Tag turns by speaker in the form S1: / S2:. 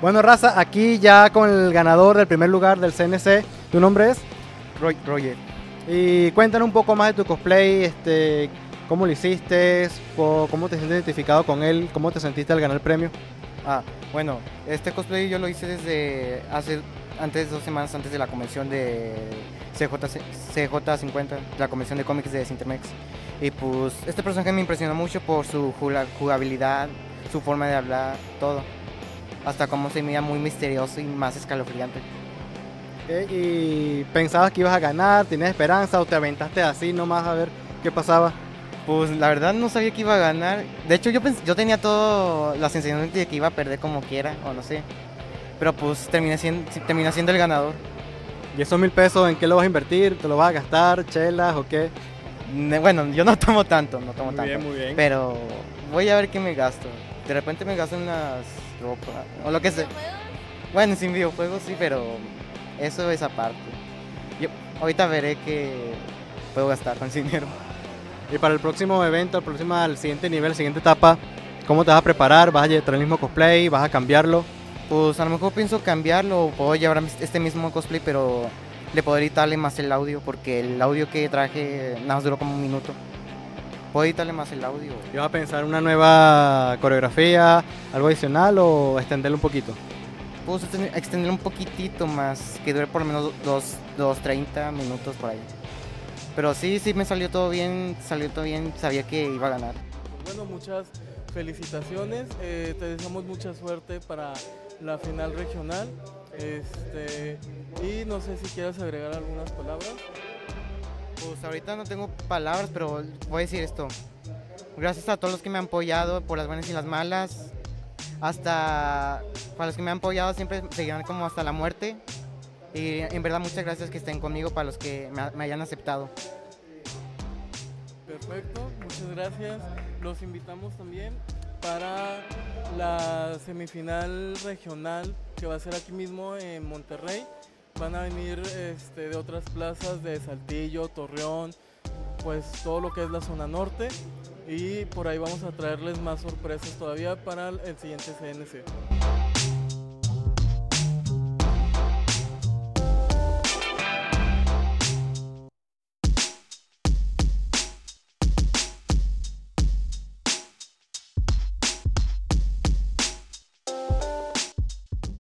S1: Bueno, raza, aquí ya con el ganador del primer lugar del CNC. ¿Tu nombre es?
S2: Roger.
S1: Y cuéntanos un poco más de tu cosplay, cómo lo hiciste, cómo te sientes identificado con él, cómo te sentiste al ganar el premio.
S2: Bueno, este cosplay yo lo hice desde antes de 2 semanas antes de la convención de CJ50, la convención de cómics de Cintermex. Y pues este personaje me impresionó mucho por su jugabilidad, su forma de hablar, todo. Hasta cómo se mira muy misterioso y más escalofriante.
S1: ¿Y pensabas que ibas a ganar? ¿Tenías esperanza o te aventaste así nomás a ver qué pasaba?
S2: Pues la verdad no sabía que iba a ganar. De hecho yo tenía todas las sensaciones de que iba a perder como quiera, o no sé. Pero pues terminé siendo el ganador.
S1: ¿Y esos 1,000 pesos en qué lo vas a invertir? ¿Te lo vas a gastar? ¿Chelas o qué?
S2: Bueno, yo no tomo tanto,
S1: Muy bien, muy bien.
S2: pero voy a ver qué me gasto. De repente me gasto en unas ropa o lo que sea. Bueno, sin videojuegos sí, pero eso es aparte. Yo ahorita veré qué puedo gastar con ese dinero.
S1: Y para el próximo evento, al siguiente nivel, siguiente etapa, ¿cómo te vas a preparar? ¿Vas a traer el mismo cosplay? ¿Vas a cambiarlo?
S2: Pues a lo mejor pienso cambiarlo, o puedo llevar este mismo cosplay, pero le puedo editarle más el audio, porque el audio que traje nada más duró como 1 minuto. ¿Puedo editarle más el audio?
S1: ¿Y vas a pensar una nueva coreografía, algo adicional o extenderlo un poquito?
S2: Puedo extenderlo un poquitito más, que dure por lo menos 30 minutos por ahí. Pero sí, me salió todo bien, sabía que iba a ganar.
S3: Bueno, muchas felicitaciones, te deseamos mucha suerte para la final regional, y no sé si quieres agregar algunas palabras.
S2: Pues ahorita no tengo palabras, pero voy a decir esto. Gracias a todos los que me han apoyado por las buenas y las malas. Hasta para los que me han apoyado siempre seguirán como hasta la muerte. Y en verdad muchas gracias que estén conmigo, para los que me hayan aceptado.
S3: Perfecto, muchas gracias. Los invitamos también para la semifinal regional que va a ser aquí mismo en Monterrey. Van a venir de otras plazas de Saltillo, Torreón, pues todo lo que es la zona norte, y por ahí vamos a traerles más sorpresas todavía para el siguiente CNC.